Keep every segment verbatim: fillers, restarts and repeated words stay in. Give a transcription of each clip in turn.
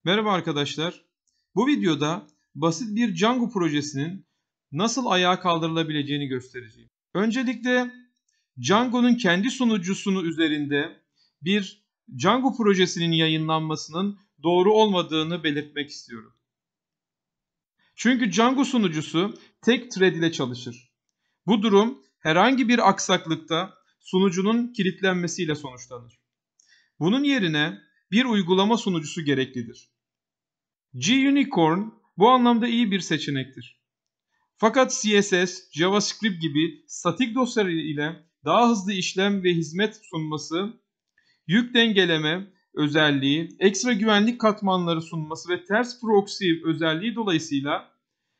Merhaba arkadaşlar. Bu videoda basit bir Django projesinin nasıl ayağa kaldırılabileceğini göstereceğim. Öncelikle Django'nun kendi sunucusunu üzerinde bir Django projesinin yayınlanmasının doğru olmadığını belirtmek istiyorum. Çünkü Django sunucusu tek thread ile çalışır. Bu durum herhangi bir aksaklıkta sunucunun kilitlenmesiyle sonuçlanır. Bunun yerine bir uygulama sunucusu gereklidir. G-Unicorn bu anlamda iyi bir seçenektir. Fakat C S S, JavaScript gibi statik dosyalar ile daha hızlı işlem ve hizmet sunması, yük dengeleme özelliği, ekstra güvenlik katmanları sunması ve ters proxy özelliği dolayısıyla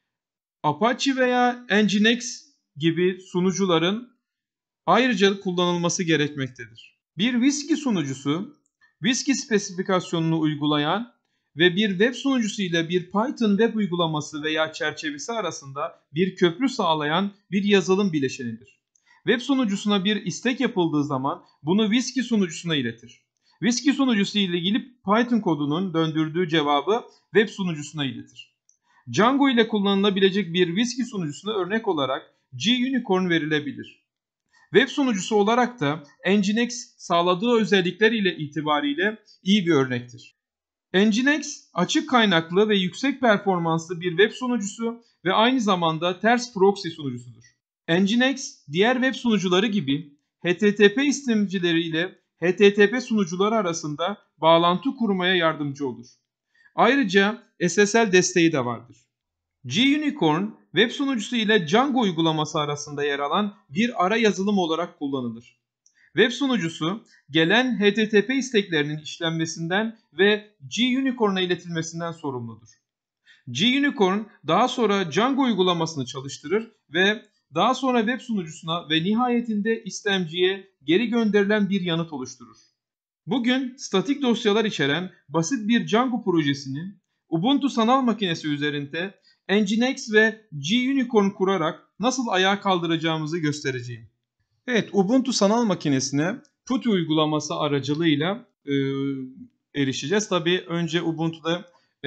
Apache veya Nginx gibi sunucuların ayrıca kullanılması gerekmektedir. Bir Whiskey sunucusu, Whiskey spesifikasyonunu uygulayan ve bir web sunucusu ile bir Python web uygulaması veya çerçevesi arasında bir köprü sağlayan bir yazılım bileşenidir. Web sunucusuna bir istek yapıldığı zaman bunu Whiskey sunucusuna iletir. Whiskey sunucusu ile ilgili Python kodunun döndürdüğü cevabı web sunucusuna iletir. Django ile kullanılabilecek bir Whiskey sunucusuna örnek olarak G-Unicorn verilebilir. Web sunucusu olarak da Nginx sağladığı özellikler ile itibariyle iyi bir örnektir. Nginx açık kaynaklı ve yüksek performanslı bir web sunucusu ve aynı zamanda ters proxy sunucusudur. Nginx diğer web sunucuları gibi H T T P istemcileri ile H T T P sunucuları arasında bağlantı kurmaya yardımcı olur. Ayrıca S S L desteği de vardır. G-Unicorn web sunucusu ile Django uygulaması arasında yer alan bir ara yazılım olarak kullanılır. Web sunucusu gelen H T T P isteklerinin işlenmesinden ve G-Unicorn'a iletilmesinden sorumludur. G-Unicorn daha sonra Django uygulamasını çalıştırır ve daha sonra web sunucusuna ve nihayetinde istemciye geri gönderilen bir yanıt oluşturur. Bugün statik dosyalar içeren basit bir Django projesinin Ubuntu sanal makinesi üzerinde Nginx ve G-Unicorn kurarak nasıl ayağa kaldıracağımızı göstereceğim. Evet, Ubuntu sanal makinesine PuTTY uygulaması aracılığıyla e, erişeceğiz. Tabii önce Ubuntu'da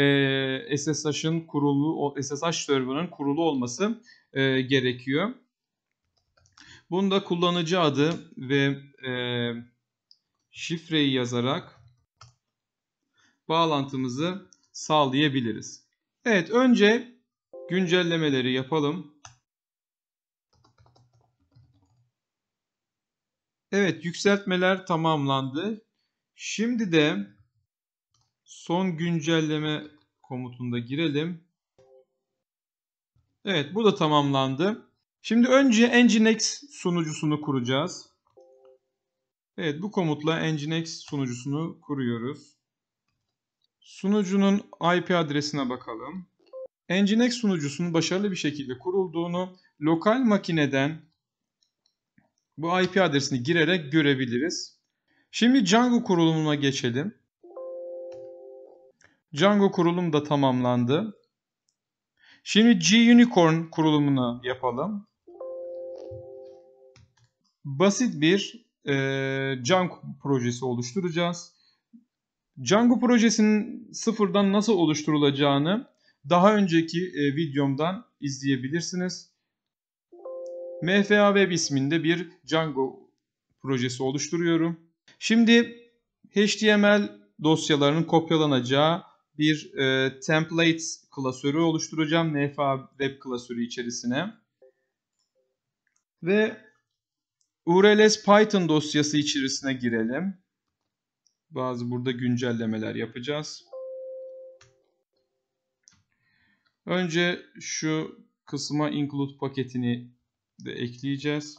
e, S S H'ın kurulu, S S H server'ın kurulu olması e, gerekiyor. Bunda kullanıcı adı ve e, şifreyi yazarak bağlantımızı sağlayabiliriz. Evet, önce güncellemeleri yapalım. Evet, yükseltmeler tamamlandı. Şimdi de son güncelleme komutunda girelim. Evet, bu da tamamlandı. Şimdi önce Nginx sunucusunu kuracağız. Evet, bu komutla Nginx sunucusunu kuruyoruz. Sunucunun I P adresine bakalım. Nginx sunucusunun başarılı bir şekilde kurulduğunu lokal makineden bu I P adresini girerek görebiliriz. Şimdi Django kurulumuna geçelim. Django kurulum da tamamlandı. Şimdi G-Unicorn kurulumunu yapalım. Basit bir e, Django projesi oluşturacağız. Django projesinin sıfırdan nasıl oluşturulacağını daha önceki e, videomdan izleyebilirsiniz. M F A Web isminde bir Django projesi oluşturuyorum. Şimdi H T M L dosyalarının kopyalanacağı bir e, templates klasörü oluşturacağım M F A Web klasörü içerisine. Ve U R L S Python dosyası içerisine girelim. Bazı burada güncellemeler yapacağız. Önce şu kısma include paketini de ekleyeceğiz.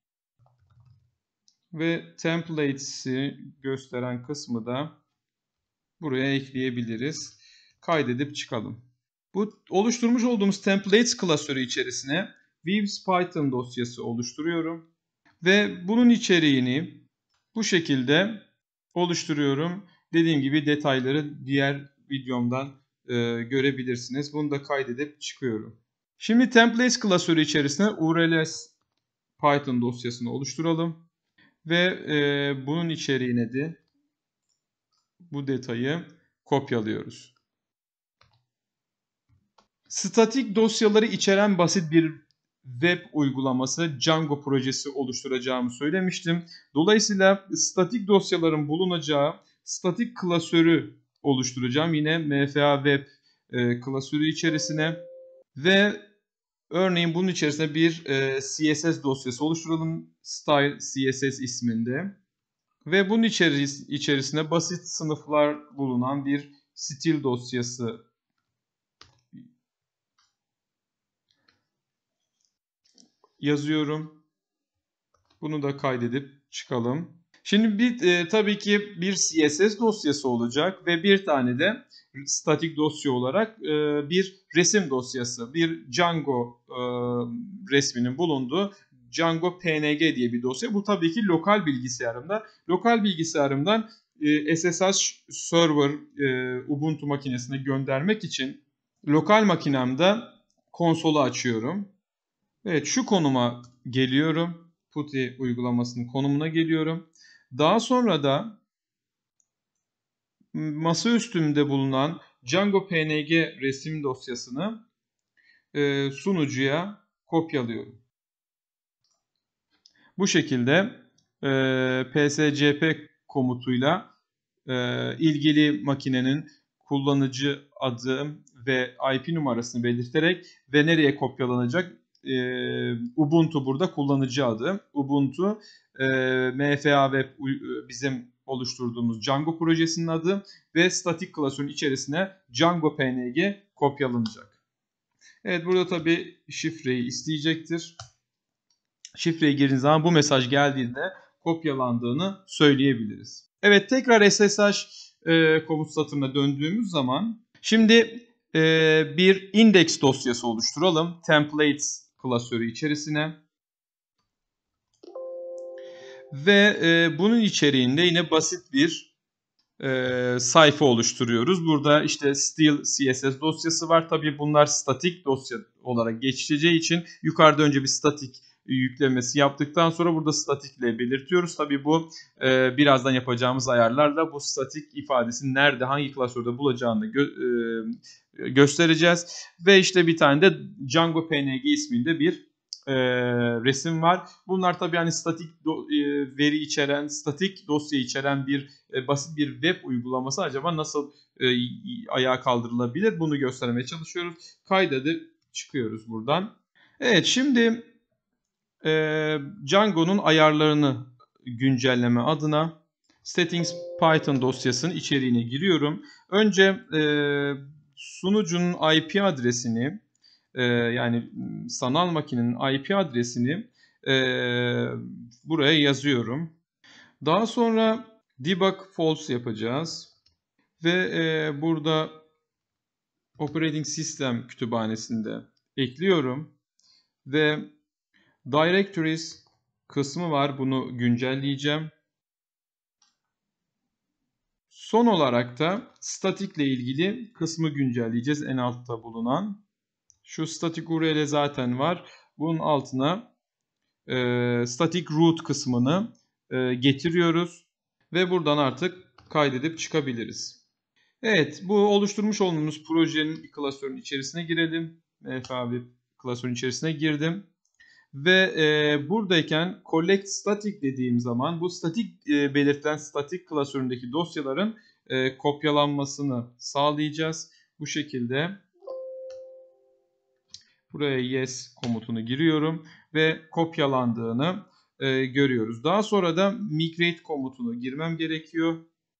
Ve templates'i gösteren kısmı da buraya ekleyebiliriz. Kaydedip çıkalım. Bu oluşturmuş olduğumuz templates klasörü içerisine Views Python dosyası oluşturuyorum. Ve bunun içeriğini bu şekilde oluşturuyorum. Dediğim gibi detayları diğer videomdan e, görebilirsiniz. Bunu da kaydedip çıkıyorum. Şimdi templates klasörü içerisine U R L S Python dosyasını oluşturalım. Ve e, bunun içeriğine de bu detayı kopyalıyoruz. Statik dosyaları içeren basit bir web uygulaması Django projesi oluşturacağımı söylemiştim. Dolayısıyla statik dosyaların bulunacağı statik klasörü oluşturacağım. Yine M F A Web e, klasörü içerisine ve örneğin bunun içerisine bir e, C S S dosyası oluşturalım. Style C S S isminde. Ve bunun içeris içerisine basit sınıflar bulunan bir stil dosyası yazıyorum. Bunu da kaydedip çıkalım. Şimdi bir e, tabii ki bir C S S dosyası olacak ve bir tane de statik dosya olarak e, bir resim dosyası, bir Django e, resminin bulunduğu Django P N G diye bir dosya. Bu tabii ki lokal bilgisayarımda. Lokal bilgisayarımdan e, S S H server e, Ubuntu makinesine göndermek için lokal makinemde konsolu açıyorum. Evet, şu konuma geliyorum. PuTTY uygulamasının konumuna geliyorum. Daha sonra da masaüstümde bulunan Django P N G resim dosyasını e, sunucuya kopyalıyorum. Bu şekilde e, P S C P komutuyla e, ilgili makinenin kullanıcı adı ve I P numarasını belirterek ve nereye kopyalanacak? E, Ubuntu burada kullanıcı adı. Ubuntu e, M F A Web bizim oluşturduğumuz Django projesinin adı ve statik klasörün içerisine Django P N G kopyalanacak. Evet, burada tabii şifreyi isteyecektir. Şifreyi girdiğiniz zaman bu mesaj geldiğinde kopyalandığını söyleyebiliriz. Evet, tekrar S S H e, komut satırına döndüğümüz zaman şimdi e, bir index dosyası oluşturalım. Templates klasörü içerisine. Ve e, bunun içeriğinde yine basit bir e, sayfa oluşturuyoruz. Burada işte Style C S S dosyası var. Tabii bunlar statik dosya olarak geçeceği için yukarıda önce bir statik yüklemesi yaptıktan sonra burada statikle belirtiyoruz. Tabii bu e, birazdan yapacağımız ayarlarla bu statik ifadesini nerede, hangi klasörde bulacağını gö e, göstereceğiz. Ve işte bir tane de Django P N G isminde bir e, resim var. Bunlar tabii hani statik do, e, veri içeren, statik dosya içeren bir e, basit bir web uygulaması acaba nasıl e, ayağa kaldırılabilir? Bunu göstermeye çalışıyoruz. Kaydedip çıkıyoruz buradan. Evet, şimdi e, Django'nun ayarlarını güncelleme adına Settings Python dosyasının içeriğine giriyorum. Önce e, sunucunun I P adresini e, yani sanal makinenin I P adresini e, buraya yazıyorum. Daha sonra debug false yapacağız. Ve e, burada operating system kütüphanesinde ekliyorum. Ve directories kısmı var. Bunu güncelleyeceğim. Son olarak da static ile ilgili kısmı güncelleyeceğiz. En altta bulunan. Şu static U R L zaten var. Bunun altına e, static root kısmını e, getiriyoruz. Ve buradan artık kaydedip çıkabiliriz. Evet, bu oluşturmuş olduğumuz projenin klasörün içerisine girelim. M F A Web klasörün içerisine girdim. Ve e, buradayken collect static dediğim zaman bu statik e, belirtilen statik klasöründeki dosyaların e, kopyalanmasını sağlayacağız. Bu şekilde buraya yes komutunu giriyorum ve kopyalandığını e, görüyoruz. Daha sonra da migrate komutunu girmem gerekiyor.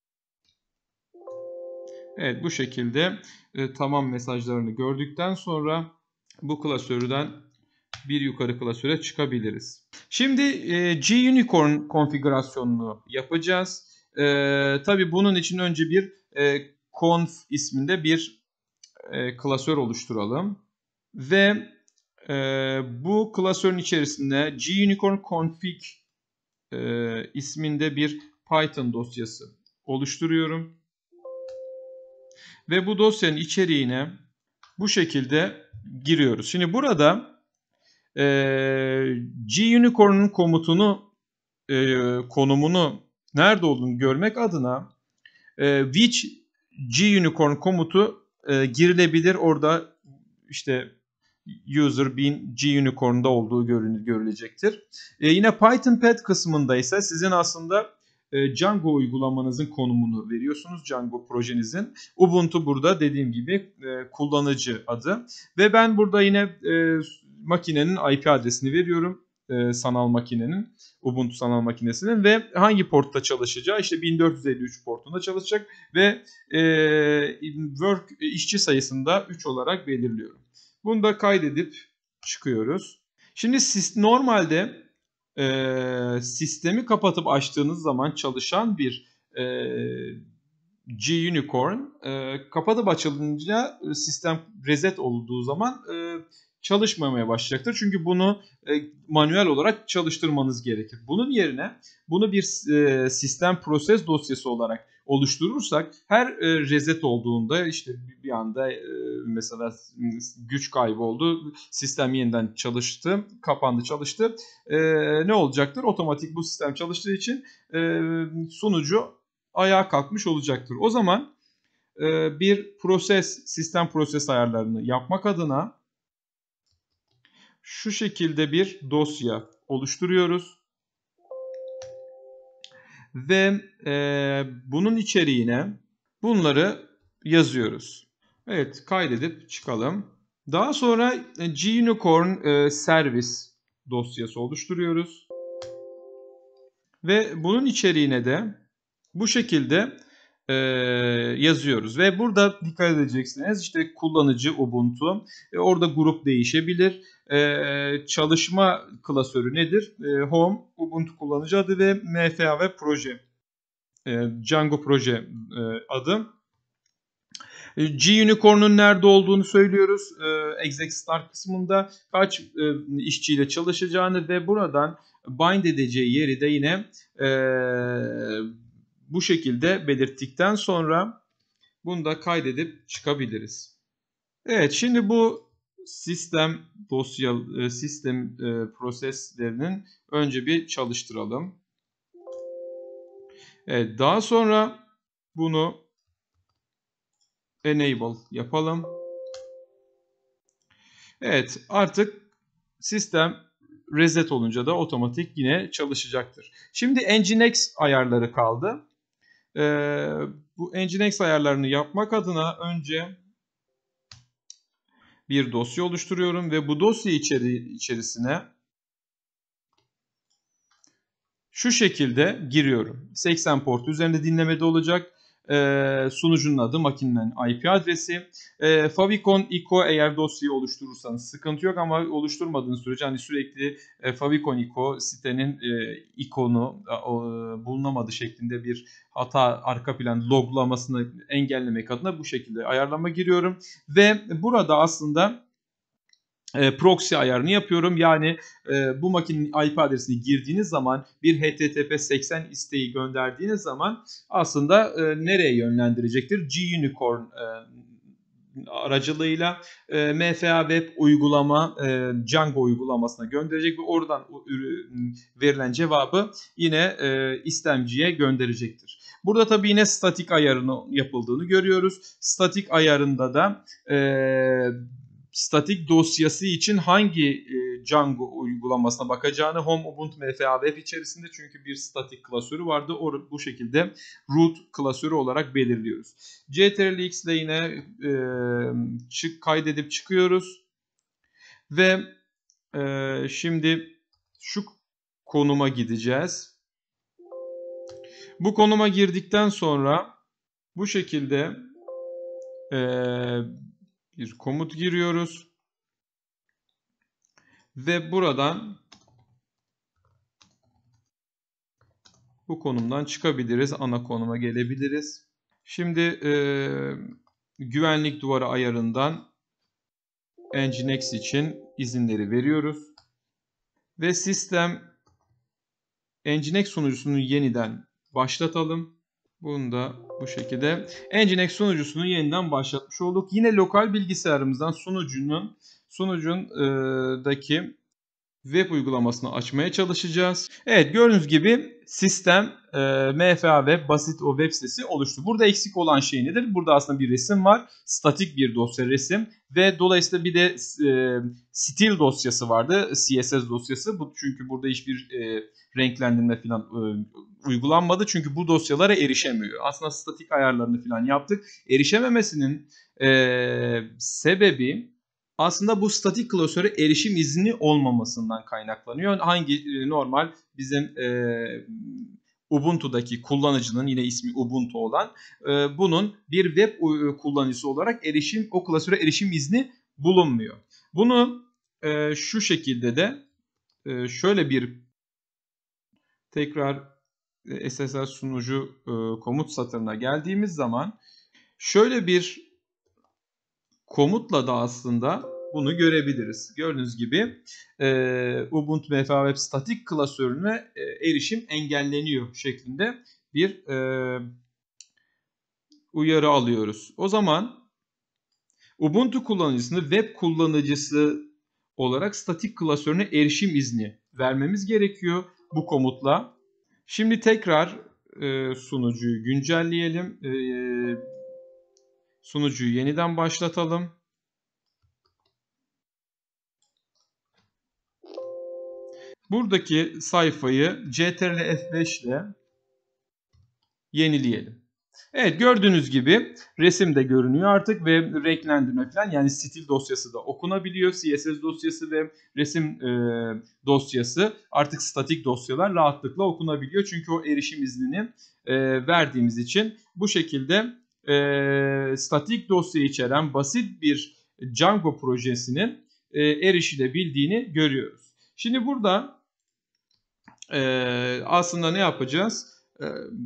Evet, bu şekilde e, tamam mesajlarını gördükten sonra bu klasörden bir yukarı klasöre çıkabiliriz. Şimdi e, G-Unicorn konfigürasyonunu yapacağız. E, tabii bunun için önce bir e, conf isminde bir e, klasör oluşturalım. Ve e, bu klasörün içerisinde G-Unicorn config e, isminde bir Python dosyası oluşturuyorum. Ve bu dosyanın içeriğine bu şekilde giriyoruz. Şimdi burada e, G-Unicorn'un komutunu e, konumunu nerede olduğunu görmek adına e, which G-Unicorn komutu e, girilebilir. Orada işte user bin G-Unicorn'da olduğu görülecektir. E, yine Python Path kısmında ise sizin aslında e, Django uygulamanızın konumunu veriyorsunuz. Django projenizin. Ubuntu burada dediğim gibi e, kullanıcı adı. Ve ben burada yine e, makinenin I P adresini veriyorum. E, sanal makinenin. Ubuntu sanal makinesinin ve hangi portta çalışacağı, işte bin dört yüz elli üç portunda çalışacak ve e, work işçi sayısında üç olarak belirliyorum. Bunu da kaydedip çıkıyoruz. Şimdi siz normalde e, sistemi kapatıp açtığınız zaman çalışan bir e, G-Unicorn e, kapatıp açılınca sistem reset olduğu zaman e, çalışmamaya başlayacaktır. Çünkü bunu e, manuel olarak çalıştırmanız gerekir. Bunun yerine bunu bir e, sistem proses dosyası olarak oluşturursak her e, reset olduğunda işte bir anda e, mesela güç kaybı oldu, sistem yeniden çalıştı, kapandı, çalıştı. E, ne olacaktır? Otomatik bu sistem çalıştığı için e, sunucu ayağa kalkmış olacaktır. O zaman e, bir proses, sistem proses ayarlarını yapmak adına şu şekilde bir dosya oluşturuyoruz. Ve e, bunun içeriğine bunları yazıyoruz. Evet, kaydedip çıkalım. Daha sonra G-Unicorn e, Service dosyası oluşturuyoruz. Ve bunun içeriğine de bu şekilde e, yazıyoruz. Ve burada dikkat edeceksiniz, işte kullanıcı Ubuntu. E, orada grup değişebilir. E, çalışma klasörü nedir? E, Home, Ubuntu kullanıcı adı ve M F A ve proje. E, Django proje e, adı. E, G-Unicorn'un nerede olduğunu söylüyoruz. E, exec start kısmında kaç e, işçiyle çalışacağını ve buradan bind edeceği yeri de yine e, bu şekilde belirttikten sonra bunu da kaydedip çıkabiliriz. Evet, şimdi bu sistem dosya sistem proseslerinin önce bir çalıştıralım. Evet, daha sonra bunu enable yapalım. Evet, artık sistem reset olunca da otomatik yine çalışacaktır. Şimdi Nginx ayarları kaldı. Ee, bu Nginx ayarlarını yapmak adına önce bir dosya oluşturuyorum ve bu dosya içeri, içerisine şu şekilde giriyorum. seksen port üzerinde dinlemede olacak. Ee, sunucunun adı, makinenin I P adresi. Ee, Favicon Eco, eğer dosyayı oluşturursanız sıkıntı yok ama oluşturmadığınız sürece hani sürekli e, Favicon Eco sitenin e, ikonu e, bulunamadı şeklinde bir hata, arka plan loglamasını engellemek adına bu şekilde ayarlama giriyorum. Ve burada aslında E, proxy ayarını yapıyorum. Yani e, bu makinenin I P adresini girdiğiniz zaman bir H T T P seksen isteği gönderdiğiniz zaman aslında e, nereye yönlendirecektir? G-Unicorn e, aracılığıyla e, M F A Web uygulama e, Django uygulamasına gönderecek ve oradan verilen cevabı yine e, istemciye gönderecektir. Burada tabii yine statik ayarının yapıldığını görüyoruz. Statik ayarında da e, statik dosyası için hangi e, Django uygulamasına bakacağını Home Ubuntu M F A Web içerisinde, çünkü bir statik klasörü vardı. O, bu şekilde root klasörü olarak belirliyoruz. C T R L X ile yine e, çık, kaydedip çıkıyoruz. Ve e, şimdi şu konuma gideceğiz. Bu konuma girdikten sonra bu şekilde e, bir komut giriyoruz. Ve buradan bu konumdan çıkabiliriz. Ana konuma gelebiliriz. Şimdi e, güvenlik duvarı ayarından Nginx için izinleri veriyoruz. Ve sistem Nginx sunucusunu yeniden başlatalım. Bunu da bu şekilde Nginx sunucusunu yeniden başlatmış olduk. Yine lokal bilgisayarımızdan sunucunun sunucundaki web uygulamasını açmaya çalışacağız. Evet, gördüğünüz gibi sistem e, M F A Web basit o web sitesi oluştu. Burada eksik olan şey nedir? Burada aslında bir resim var. Statik bir dosya resim ve dolayısıyla bir de e, stil dosyası vardı. C S S dosyası. Bu çünkü burada hiçbir e, renklendirme falan e, uygulanmadı. Çünkü bu dosyalara erişemiyor. Aslında statik ayarlarını falan yaptık. Erişememesinin e, sebebi aslında bu statik klasöre erişim izni olmamasından kaynaklanıyor. Hangi normal bizim e, Ubuntu'daki kullanıcının, yine ismi Ubuntu olan e, bunun bir web kullanıcısı olarak erişim o klasöre erişim izni bulunmuyor. Bunu e, şu şekilde de e, şöyle bir tekrar e, S S L sunucu e, komut satırına geldiğimiz zaman şöyle bir komutla da aslında bunu görebiliriz. Gördüğünüz gibi e, Ubuntu M F A Web statik klasörüne e, erişim engelleniyor şeklinde bir e, uyarı alıyoruz. O zaman Ubuntu kullanıcısını web kullanıcısı olarak statik klasörüne erişim izni vermemiz gerekiyor bu komutla. Şimdi tekrar e, sunucuyu güncelleyelim. E, sunucuyu yeniden başlatalım. Buradaki sayfayı C T R L F beş ile yenileyelim. Evet, gördüğünüz gibi resim de görünüyor artık ve renklendirme falan, yani stil dosyası da okunabiliyor. C S S dosyası ve resim e, dosyası artık statik dosyalar rahatlıkla okunabiliyor. Çünkü o erişim iznini e, verdiğimiz için bu şekilde e, statik dosya içeren basit bir Django projesinin e, erişilebildiğini görüyoruz. Şimdi burada e, aslında ne yapacağız? E,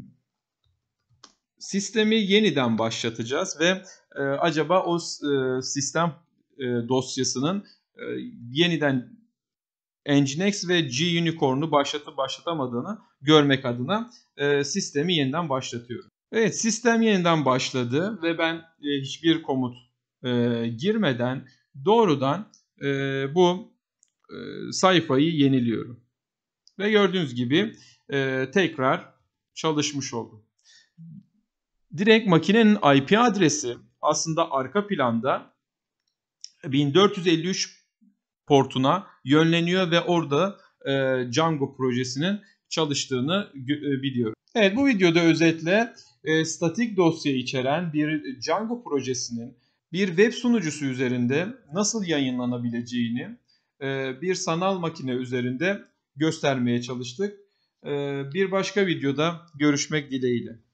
Sistemi yeniden başlatacağız ve e, acaba o e, sistem e, dosyasının e, yeniden Nginx ve G-Unicorn'u başlatıp başlatamadığını görmek adına e, sistemi yeniden başlatıyorum. Evet, sistem yeniden başladı ve ben e, hiçbir komut e, girmeden doğrudan e, bu e, sayfayı yeniliyorum. Ve gördüğünüz gibi e, tekrar çalışmış oldu. Direkt makinenin I P adresi aslında arka planda bin dört yüz elli üç portuna yönleniyor ve orada e, Django projesinin çalıştığını e, biliyorum. Evet, bu videoda özetle e, statik dosya içeren bir Django projesinin bir web sunucusu üzerinde nasıl yayınlanabileceğini e, bir sanal makine üzerinde göstermeye çalıştık. E, bir başka videoda görüşmek dileğiyle.